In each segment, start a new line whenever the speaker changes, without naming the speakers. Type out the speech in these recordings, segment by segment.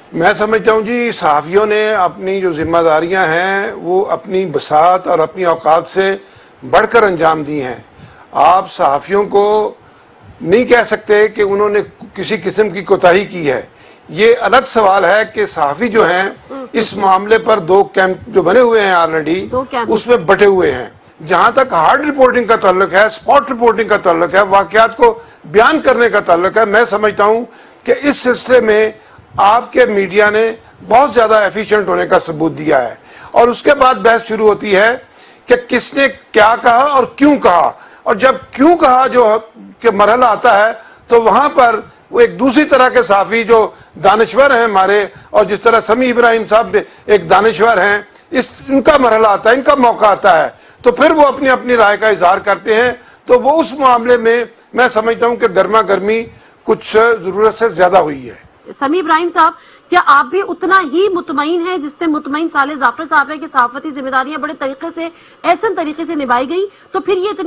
میں سمجھتا ہوں جی صحافیوں نے اپنی جو ذمہ داریاں ہیں وہ اپنی بساط اور اپنی اوقات سے بڑھ کر انجام دی ہیں. آپ صحافیوں کو نہیں کہہ سکتے کہ انہوں نے کسی قسم کی کوتاہی کی ہے. یہ الگ سوال ہے کہ صحافی جو ہیں اس معاملے پر دو کیمپ جو بنے ہوئے ہیں آلریڈی اس میں بٹے ہوئے ہیں. جہاں تک ہارڈ رپورٹنگ کا تعلق ہے، اسپاٹ رپورٹنگ کا تعلق ہے، واقعات کو بیان کرنے کا تعلق ہے، میں سمجھتا ہوں کہ اس سلسلے میں آپ کے میڈیا نے بہت زیادہ ایفیشینٹ ہونے کا ثبوت دیا ہے. اور اس کے بعد بحث شروع ہوتی ہے کہ کس نے کیا کہا اور کیوں کہا. اور جب کیوں کہا جو کہ مرحلہ آتا ہے تو وہاں پر وہ ایک دوسری طرح کے صحافی جو دانشور ہیں ہمارے، اور جس طرح سمیع ابراہیم صاحب ایک دانشور ہیں، ان کا مرحلہ آتا ہے، ان کا موقع آتا ہے، تو پھر وہ اپنی اپنی رائے کا اظہار کرتے ہیں. تو وہ اس معاملے میں سمجھتا ہوں کہ گرما گرمی کچھ ضرورت سے زیادہ ہوئی ہے.
سمیع ابراہیم صاحب، کیا آپ بھی اتنا ہی مطمئن ہیں جس سے مطمئن صالح ظافر صاحب ہے کہ صحافتی ذمہ داریاں بڑے طریقے سے ایسن طریقے سے نبھائی گئی؟ تو پھر یہ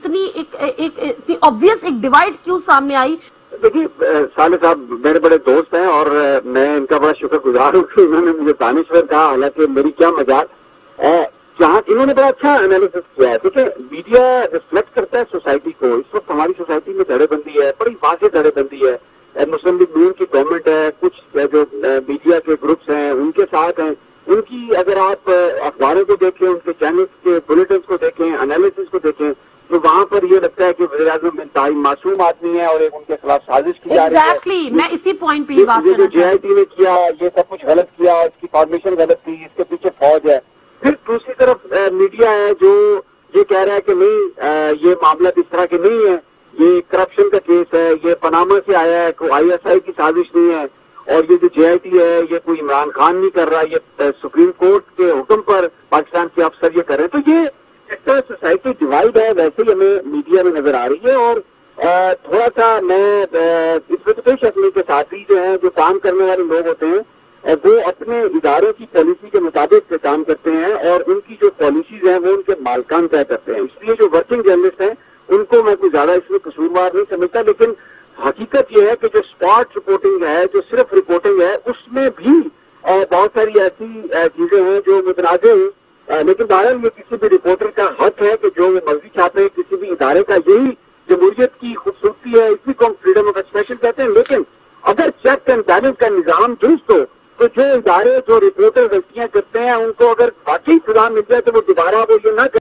اتنی obvious ایک ڈیوائیڈ کیوں سامنے آئی؟
دیکھیے صالح صاحب میرے بڑے دوست ہیں اور میں ان کا بڑا شکر گزار ہوں کہ انہوں نے مجھے دانشور کہا، حالانکہ میری کیا مجال. جہاں انہوں نے بڑا اچھا انالیسس کیا ہے. دیکھیں میڈیا ریفلیکٹ کرتا ہے سوسائٹی کو. اس وقت ہماری سوسائٹی میں دھڑے بندی ہے، بڑی واضح دھڑے بندی ہے. مسلم لیگ نون کی گورنمنٹ ہے، کچھ جو میڈیا کے گروپس ہیں ان کے ساتھ ہیں. ان کی اگر آپ اخباروں کو دیکھیں، ان کے چینلز کے بلیٹنز کو دیکھیں، انالیسس کو دیکھیں، تو وہاں پر یہ لگتا ہے کہ وزیر اعظم انتہائی معصوم آدمی ہے اور ایک ان کے خلاف سازش کی جا رہی ہے.
میں اسی پوائنٹ پہ بات
جو جے آئی ٹی نے کیا یہ سب کچھ غلط کیا، اس کی فارمیشن غلط تھی، اس کے پیچھے فوج ہے. پھر دوسری طرف میڈیا ہے جو یہ کہہ رہا ہے کہ نہیں یہ معاملہ اس طرح کے نہیں ہے، یہ کرپشن کا کیس ہے، یہ پاناما سے آیا ہے، کوئی آئی ایس آئی کی سازش نہیں ہے، اور یہ جو جے آئی ٹی ہے یہ کوئی عمران خان نہیں کر رہا، یہ سپریم کورٹ کے حکم پر پاکستان کے افسر یہ کر رہے ہیں. تو یہ سوسائٹی ڈیوائڈ ہے ویسے ہی ہمیں میڈیا میں نظر آ رہی ہے. اور تھوڑا سا میں اس میں تو کوئی شک نہیں کہ ساتھی جو ہیں جو کام کرنے والے لوگ ہوتے ہیں وہ اپنے اداروں کی پالیسی کے مطابق کام کرتے ہیں اور ان کی جو پالیسیز ہیں وہ ان کے مالکان طے کرتے ہیں. اس لیے جو ورکنگ جرنلسٹ ہیں ان کو میں کوئی زیادہ اس میں قصوروار نہیں سمجھتا. لیکن حقیقت یہ ہے کہ جو اسپاٹ رپورٹنگ ہے، جو صرف رپورٹنگ ہے، اس میں بھی بہت ساری ایسی چیزیں ہیں جو متنازع ہیں. لیکن بہرحال یہ کسی بھی رپورٹر کا حق ہے کہ جو وہ مرضی چاہتے ہیں، کسی بھی ادارے کا یہی جمہوریت کی خوبصورتی ہے، اسی کو ہم فریڈم آف ایکسپریشن کہتے ہیں. لیکن اگر چیک اینڈ بیلنس کا نظام درست ہو تو جو ادارے جو رپورٹر غلطیاں کرتے ہیں ان کو اگر واقعی سزا مل جائے تو وہ دوبارہ وہ یہ نہ